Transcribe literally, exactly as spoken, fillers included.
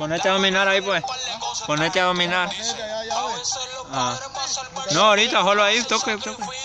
Ponete a dominar ahí, pues. Ponete a dominar. Ya, ya, ya ves. Ah. No, ahorita, solo ahí, toque, toque.